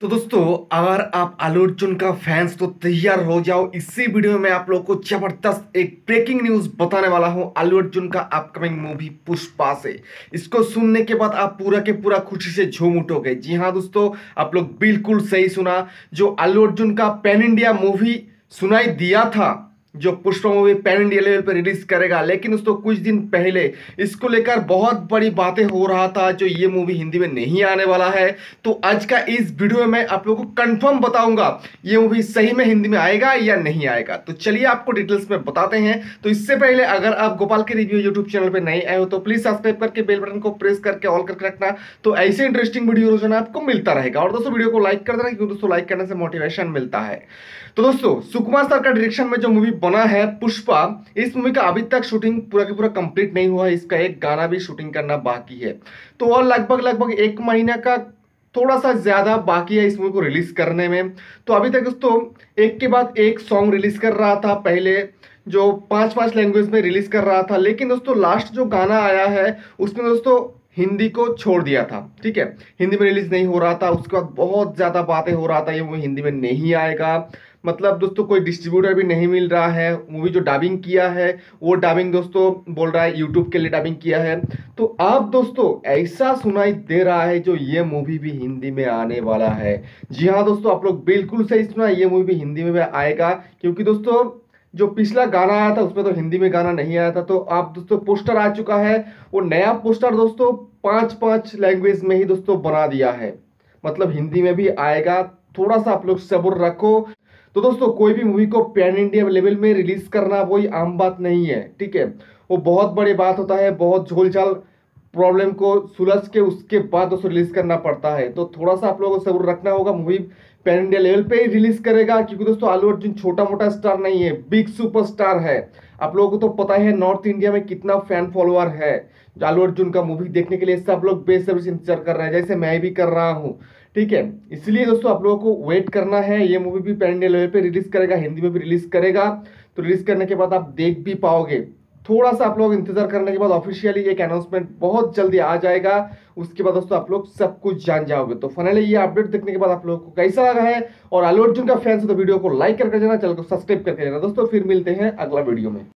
तो दोस्तों, अगर आप आलू अर्जुन का फैंस तो तैयार हो जाओ। इसी वीडियो में आप लोगों को जबरदस्त एक ब्रेकिंग न्यूज बताने वाला हूं आलू अर्जुन का अपकमिंग मूवी पुष्पा से। इसको सुनने के बाद आप पूरा के पूरा खुशी से झूम उठोगे। जी हाँ दोस्तों, आप लोग बिल्कुल सही सुना। जो आलू अर्जुन का पैन इंडिया मूवी सुनाई दिया था, जो Pushpa movie pan India level पर रिलीज करेगा, लेकिन दोस्तों कुछ दिन पहले इसको लेकर बहुत बड़ी बातें हो रहा था जो ये मूवी हिंदी में नहीं आने वाला है। तो आज का इस वीडियो में मैं आप लोगों को कंफर्म बताऊंगा ये मूवी सही में हिंदी में आएगा या नहीं आएगा। तो चलिए आपको डिटेल्स में बताते हैं। तो इससे पहले अगर आप गोपाल के रिव्यू यूट्यूब चैनल पर नए आए हो तो प्लीज सब्सक्राइब करके बेल बटन को प्रेस करके ऑल करके रखना, तो ऐसे इंटरेस्टिंग वीडियो रोजाना आपको मिलता रहेगा। और दोस्तों वीडियो को लाइक कर देना, क्योंकि दोस्तों लाइक करने से मोटिवेशन मिलता है। तो दोस्तों सुकुमार सर का डायरेक्शन में जो मूवी बना है पुष्पा, इस मूवी का अभी तक शूटिंग पूरा का पूरा कंप्लीट नहीं हुआ है। इसका एक गाना भी शूटिंग करना बाकी है। तो और लगभग लगभग एक महीना का थोड़ा सा ज्यादा बाकी है इस मूवी को रिलीज करने में। तो अभी तक दोस्तों एक के बाद एक सॉन्ग रिलीज कर रहा था, पहले जो पांच पांच लैंग्वेज में रिलीज कर रहा था, लेकिन दोस्तों लास्ट जो गाना आया है उसमें दोस्तों हिंदी को छोड़ दिया था। ठीक है, हिंदी में रिलीज नहीं हो रहा था। उसके बाद बहुत ज्यादा बातें हो रहा था ये मूवी हिंदी में नहीं आएगा। मतलब दोस्तों कोई डिस्ट्रीब्यूटर भी नहीं मिल रहा है। मूवी जो डबिंग किया है वो डबिंग दोस्तों बोल रहा है यूट्यूब के लिए डबिंग किया है। तो अब दोस्तों ऐसा सुनाई दे रहा है जो ये मूवी भी हिंदी में आने वाला है। जी हाँ दोस्तों, आप लोग बिल्कुल सही सुना, ये मूवी भी हिंदी में आएगा। क्योंकि दोस्तों जो पिछला गाना आया था उसमें तो हिंदी में गाना नहीं आया था। तो अब दोस्तों पोस्टर आ चुका है, वो नया पोस्टर दोस्तों पांच पांच लैंग्वेज में ही दोस्तों बना दिया है, मतलब हिंदी में भी आएगा। थोड़ा सा आप लोग सब्र रखो। तो दोस्तों कोई भी मूवी को पैन इंडिया लेवल में रिलीज करना वही आम बात नहीं है। ठीक है, वो बहुत बड़ी बात होता है। बहुत झोल झाल प्रॉब्लम को सुलझ के उसके बाद दोस्तों रिलीज करना पड़ता है। तो थोड़ा सा आप लोगों को सब्र रखना होगा। मूवी पैन इंडिया लेवल पे ही रिलीज करेगा, क्योंकि दोस्तों आलू अर्जुन छोटा मोटा स्टार नहीं है, बिग सुपरस्टार है। आप लोगों को तो पता है नॉर्थ इंडिया में कितना फैन फॉलोअर है आलू अर्जुन का मूवी देखने के लिए। सब लोग बेसब्री से इंतजार कर रहे हैं, जैसे मैं भी कर रहा हूँ। ठीक है, इसलिए दोस्तों आप लोगों को वेट करना है। ये मूवी भी पैन इंडिया लेवल पे रिलीज करेगा, हिंदी में भी रिलीज करेगा। तो रिलीज करने के बाद आप देख भी पाओगे। थोड़ा सा आप लोग इंतजार करने के बाद ऑफिशियली एक अनाउंसमेंट बहुत जल्दी आ जाएगा। उसके बाद दोस्तों आप लोग सब कुछ जान जाओगे। तो फाइनली ये अपडेट देखने के बाद आप लोगों को कैसा लगा है, और आलू अर्जुन का फैंस हो तो वीडियो को लाइक करके जाना, चैनल को सब्सक्राइब करके जाना। दोस्तों फिर मिलते हैं अगला वीडियो में।